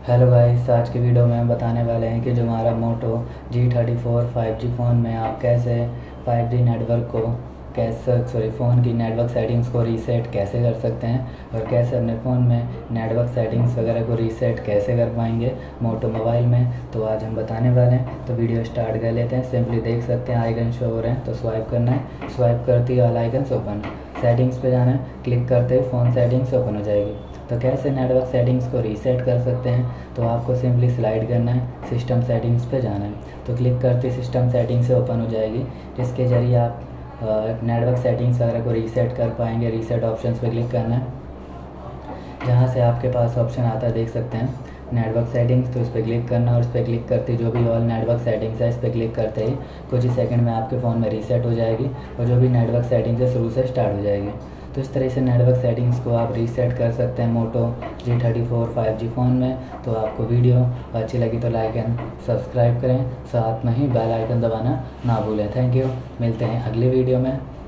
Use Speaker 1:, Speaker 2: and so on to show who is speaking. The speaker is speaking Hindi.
Speaker 1: हेलो गाइस, आज की वीडियो में हम बताने वाले हैं कि जो हमारा मोटो G34 5G फ़ोन में आप कैसे 5G नेटवर्क को फ़ोन की नेटवर्क सेटिंग्स को रीसेट कैसे कर सकते हैं और कैसे अपने फ़ोन में नेटवर्क सेटिंग्स वगैरह को रीसेट कैसे कर पाएंगे मोटो मोबाइल में। तो आज हम बताने वाले हैं, तो वीडियो स्टार्ट कर लेते हैं। सिंपली देख सकते हैं आइकन शो हो रहे हैं, तो स्वाइप करना है। स्वाइप करते ही ऑल आइकन्स ओपन, सेटिंग्स पे जाना है। क्लिक करते ही फ़ोन सेटिंग्स ओपन हो जाएगी। तो कैसे नेटवर्क सेटिंग्स को रीसेट कर सकते हैं, तो आपको सिंपली स्लाइड करना है, सिस्टम सेटिंग्स पे जाना है। तो क्लिक करते सिस्टम सेटिंग्स से ओपन हो जाएगी, जिसके ज़रिए आप नेटवर्क सेटिंग्स वगैरह को रीसेट कर पाएंगे। रीसेट ऑप्शंस पे क्लिक करना है, जहाँ से आपके पास ऑप्शन आता है देख सकते हैं नेटवर्क सेटिंग्स। तो इस पर क्लिक करना और इस पर क्लिक करते जो भी ऑल नेटवर्क सेटिंग्स है इस पर क्लिक करते ही कुछ ही सेकंड में आपके फ़ोन में रीसेट हो जाएगी और जो भी नेटवर्क सेटिंग्स है शुरू से स्टार्ट हो जाएगी। तो इस तरह से नेटवर्क सेटिंग्स को आप रीसेट कर सकते हैं मोटो G34 5G फ़ोन में। तो आपको वीडियो अच्छी लगी तो लाइक एंड सब्सक्राइब करें, साथ में ही बेल आइकन दबाना ना भूलें। थैंक यू, मिलते हैं अगली वीडियो में।